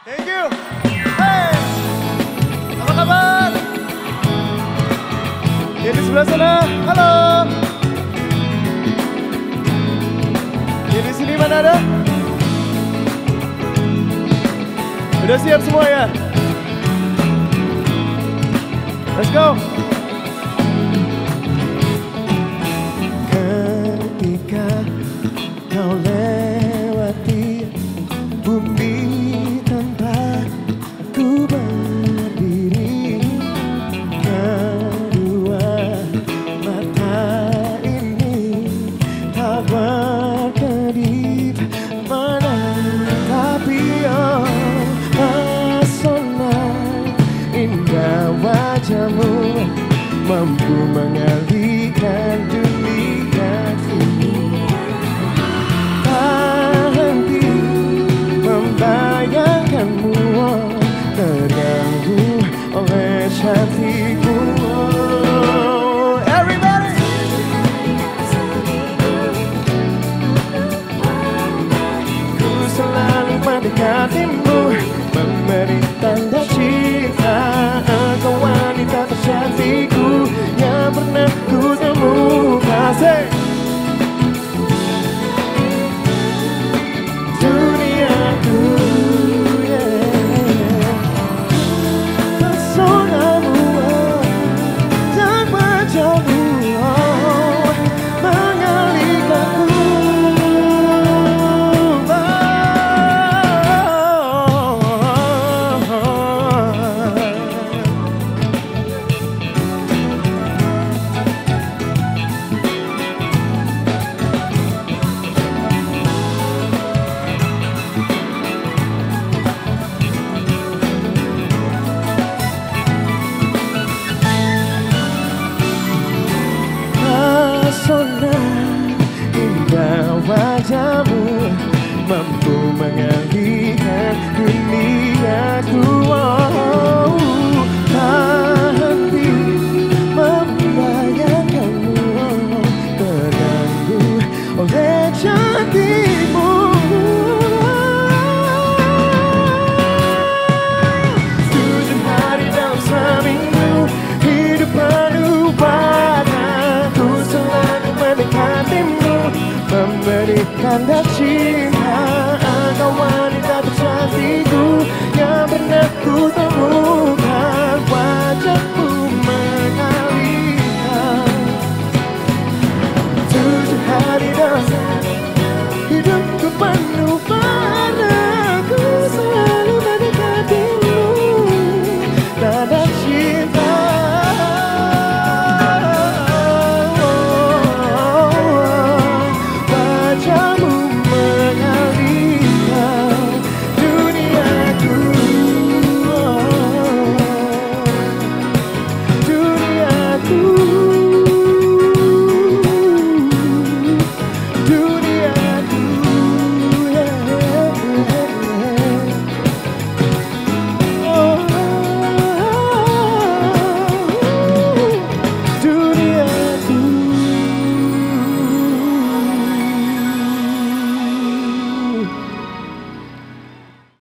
Thank you. Hey, apa kabar? Yang di sebelah sana, halo. Yang di sini mana ada? Udah siap semua ya? Let's go. Ketika kau lewati bumi tempat ku berdiri, kedua mata ini tak berkedip menatapi pesona indah wajahmu mampu mengalihkan duniaku. Tak henti membayangkanmu, terganggu oleh cantikmu. Everybody! Ku selalu mendekatimu, memberi tanda cinta. Engkau wanita tercantikku yang pernah ku temukan. Duniaku, pesonamu tak berjauh mengalihkanku. Pesona indah wajahmu mampu mengalihkan duniaku. Tak henti membayangkanmu, terganggu oleh cantikmu. Tujuh hari dalam seminggu hidup penuh warna, ku selalu mendekatimu, memberi tanda cinta.